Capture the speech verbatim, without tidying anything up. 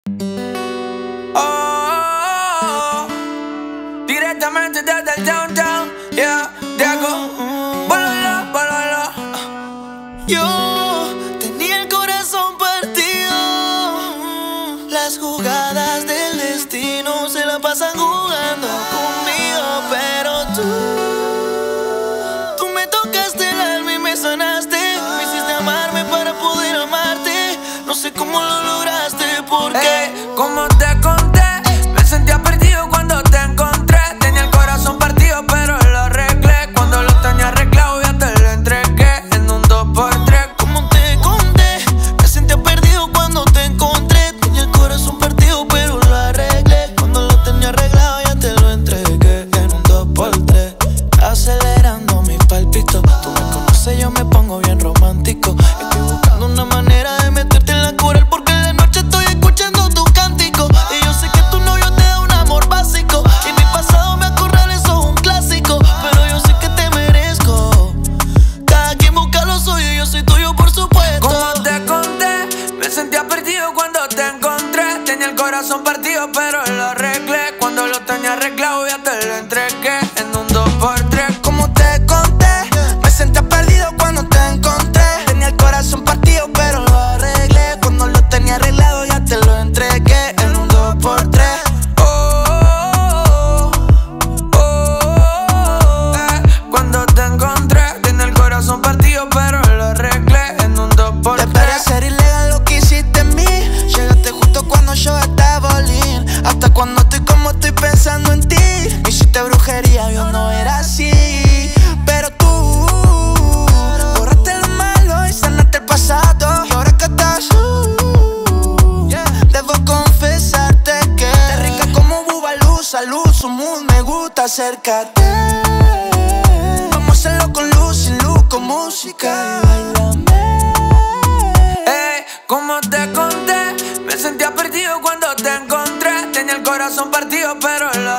Oh, directamente desde el downtown, yeah, Diego, bololo, bololo. Yo tenía el corazón partido. Las jugadas del destino se la pasan jugando conmigo, pero tú, tú me tocaste el alma y me sanaste. Me hiciste amarme para poder amarte. No sé cómo lo lograste, porque hey, como te conté, me sentía perdido cuando te encontré. Tenía el corazón partido pero lo arreglé. Cuando lo tenía arreglado ya te lo entregué en un dos por tres. Como te conté, me sentía perdido cuando te encontré. Tenía el corazón partido pero lo arreglé. Cuando lo tenía arreglado ya te lo entregué en un dos por tres. Acelerando mis palpitos, tú me conoces, yo me pongo bien romántico. Estoy buscando una manera de meterte en la coral, porque en la noche estoy escuchando tu cántico. Y yo sé que tu novio te da un amor básico, y mi pasado me acorrala, eso es un clásico. Pero yo sé que te merezco. Cada quien busca lo suyo y yo soy tuyo, por supuesto. Como te conté, me sentía perdido cuando te encontré. Tenía el corazón partido pero lo arreglé. Cuando lo tenía arreglado ya te lo entregué en un dos por tres. Como te conté, me sentía perdido cuando te encontré. Tenía el corazón partido pero lo arreglé. Cuando lo tenía arreglado ya te lo entregué en un dos por tres. Oh, oh, oh, oh, eh. Cuando te encontré, tenía el corazón partido pero lo arreglé en un dos por tres. Debería ser ilegal lo que hiciste en mí. Llegaste justo cuando yo estaba all-in. Hasta cuando estoy como estoy pensando en ti. Me hiciste brujería, yo no era así. Pero tú borraste lo malo y sanaste el pasado. Y ahora que estás, uh, debo confesarte que te rica como Bubalú, salud, su mood, me gusta, acércate. Vamos a hacerlo con luz, sin luz, con música. Báilame. Ey, como te conté, me sentía perdido cuando te encontré. Tenía el corazón partido pero lo